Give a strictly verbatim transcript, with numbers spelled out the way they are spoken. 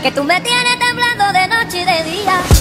que tú me tienes temblando de noche y de día.